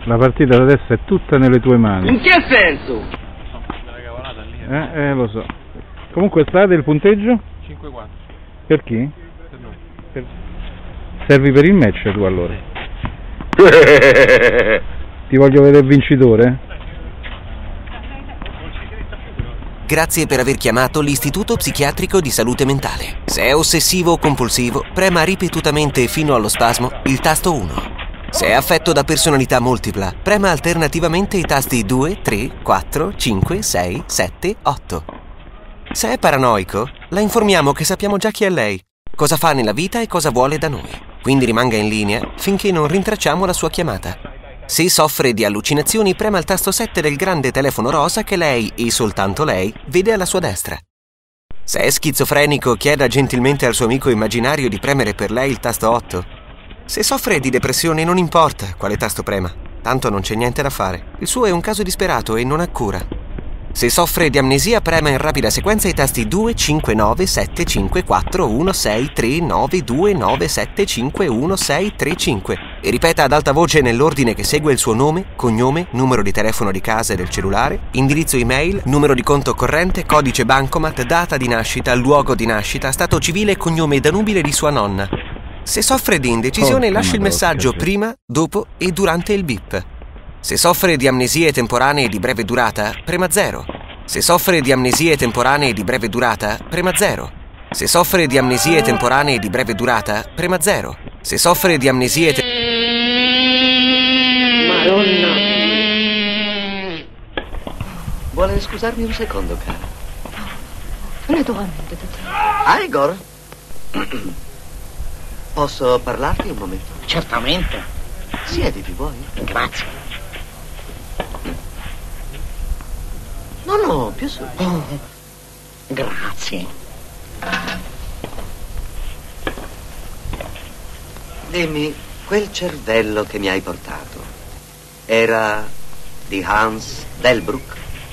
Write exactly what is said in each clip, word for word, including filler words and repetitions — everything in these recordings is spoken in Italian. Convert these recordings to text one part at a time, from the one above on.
La partita adesso è tutta nelle tue mani. In che senso? Eh, eh, lo so. Comunque state il punteggio? cinque quattro. Per chi? Per noi. Per... Servi per il match tu allora? Ti voglio vedere vincitore? Grazie per aver chiamato l'Istituto Psichiatrico di Salute Mentale. Se è ossessivo o compulsivo, prema ripetutamente fino allo spasmo il tasto uno. Se è affetto da personalità multipla, prema alternativamente i tasti due, tre, quattro, cinque, sei, sette, otto. Se è paranoico, la informiamo che sappiamo già chi è lei, cosa fa nella vita e cosa vuole da noi. Quindi rimanga in linea finché non rintracciamo la sua chiamata. Se soffre di allucinazioni, prema il tasto sette del grande telefono rosa che lei, e soltanto lei, vede alla sua destra. Se è schizofrenico, chieda gentilmente al suo amico immaginario di premere per lei il tasto otto. Se soffre di depressione non importa quale tasto prema, tanto non c'è niente da fare. Il suo è un caso disperato e non ha cura. Se soffre di amnesia, prema in rapida sequenza i tasti due, cinque, nove, sette, cinque, quattro, uno, sei, tre, nove, due, nove, sette, cinque, uno, sei, tre, cinque e ripeta ad alta voce nell'ordine che segue il suo nome, cognome, numero di telefono di casa e del cellulare, indirizzo email, numero di conto corrente, codice bancomat, data di nascita, luogo di nascita, stato civile e cognome danubile di sua nonna. Se soffre di indecisione, lascia il messaggio prima, dopo e durante il bip. Se soffre di amnesie temporanee di breve durata, prema zero. Se soffre di amnesie temporanee di breve durata, prema zero. Se soffre di amnesie temporanee di breve durata, prema zero. Se soffre di amnesie te... Madonna. Vuole scusarmi un secondo, cara? Naturalmente, dottore. Ah, Igor? Posso parlarti un momento? Certamente. Siediti, vuoi? Grazie. No, no, più su. Oh, grazie. Dimmi, quel cervello che mi hai portato era di Hans Delbruck?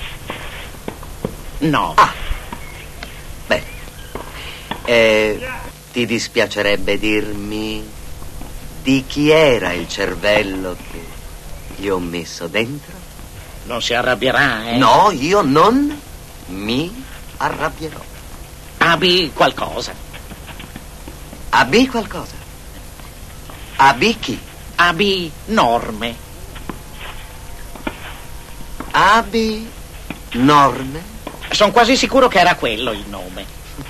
No. Ah, beh. E ti dispiacerebbe dirmi di chi era il cervello che gli ho messo dentro? Non si arrabbierà, eh? No, io non mi arrabbierò. Abbi qualcosa. Abbi qualcosa? Abbi chi? Abbi norme. Abbi norme? Sono quasi sicuro che era quello il nome.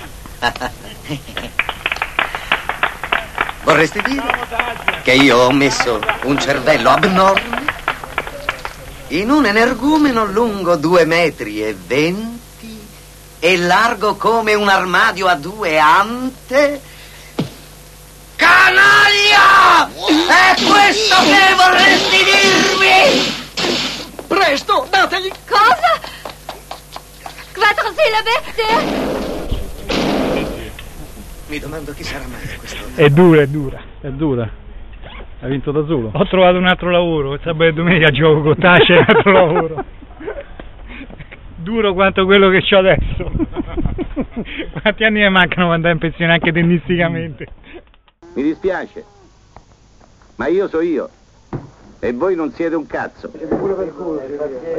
Vorresti dire che io ho messo un cervello abnorme in un energumeno lungo due metri e venti e largo come un armadio a due ante? Canaglia! È questo che vorresti dirmi? Presto, dategli! Cosa? Quattro sillabe? Mi domando chi sarà mai questo. È dura, è dura. È dura. Hai vinto da solo? Ho trovato un altro lavoro, sabato e domenica gioco con te, c'è un altro lavoro. Duro quanto quello che ho adesso. Quanti anni mi mancano per andare in pensione anche tennisticamente? Mi dispiace, ma io so io e voi non siete un cazzo.